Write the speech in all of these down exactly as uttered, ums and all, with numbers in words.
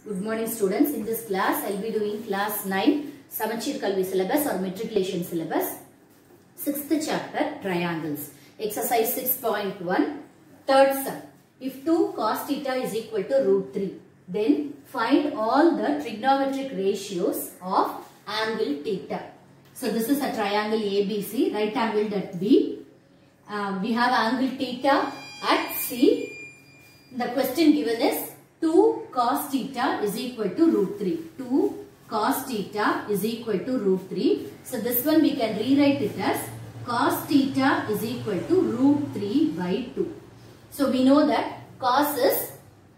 Good morning students. In this class, I will be doing class nine Samachir Kalvi syllabus or matriculation syllabus. Sixth chapter, triangles. Exercise six point one, third sum. If two cos theta is equal to root three, then find all the trigonometric ratios of angle theta. So this is a triangle A B C, right angled at B. Um, we have angle theta at C. The question given is two cos theta is equal to root three. two cos theta is equal to root three. So this one we can rewrite it as cos theta is equal to root three by two. So we know that cos is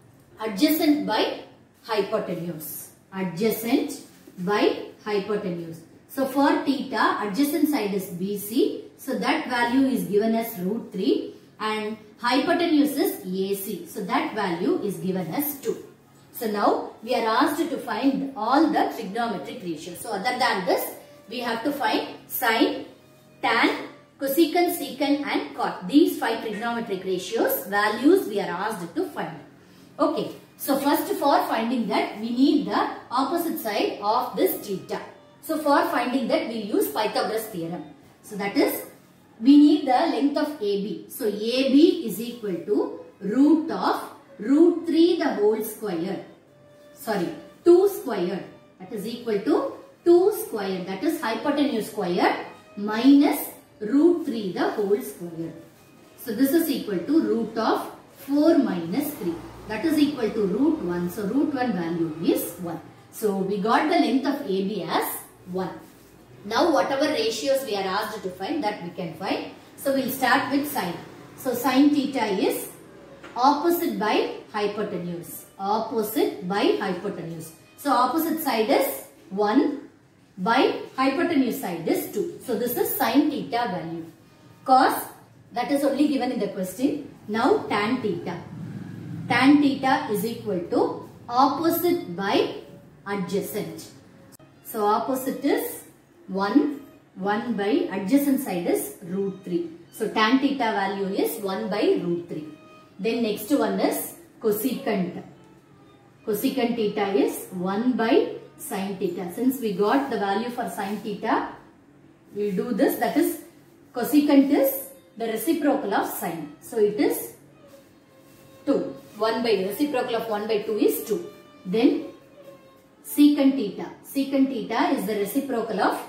adjacent by hypotenuse. Adjacent by hypotenuse. So for theta, adjacent side is B C. So that value is given as root three. And hypotenuse is A C. So that value is given as two. So now we are asked to find all the trigonometric ratios. So other than this, we have to find sine, tan, cosecant, secant and cot. These five trigonometric ratios, values we are asked to find. Okay. So first for finding that, we need the opposite side of this theta. So for finding that, we will use Pythagoras theorem. So that is, we need the length of A B. So A B is equal to root of root three the whole square. Sorry, two squared. That is equal to two squared. That is hypotenuse squared minus root three the whole square. So this is equal to root of four minus three. That is equal to root one. So root one value is one. So we got the length of A B as one. Now whatever ratios we are asked to find, that we can find. So we will start with sine. So sine theta is opposite by hypotenuse. Opposite by hypotenuse. So opposite side is one by hypotenuse side is two. So this is sine theta value. Cos, that is only given in the question. Now tan theta. Tan theta is equal to opposite by adjacent. So opposite is one, one by adjacent side is root three. So tan theta value is one by root three. Then next one is cosecant. Cosecant theta is one by sin theta. Since we got the value for sin theta, we will do this. That is, cosecant is the reciprocal of sin. So it is two. one by reciprocal of one by two is two. Then secant theta. Secant theta is the reciprocal of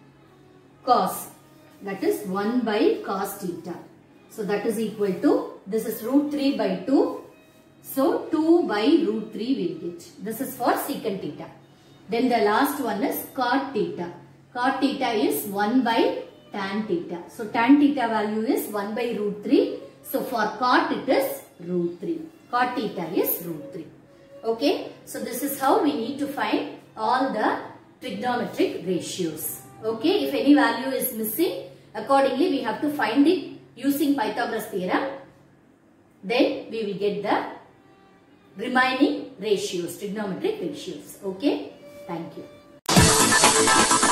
cos. That is one by cos theta. So that is equal to, this is root three by two. So two by root three we get. This is for secant theta. Then the last one is cot theta. Cot theta is one by tan theta. So tan theta value is one by root three. So for cot it is root three. Cot theta is root three. Okay. So this is how we need to find all the trigonometric ratios. Okay, if any value is missing, accordingly we have to find it using Pythagoras theorem. Then we will get the remaining ratios, trigonometric ratios. Okay, thank you.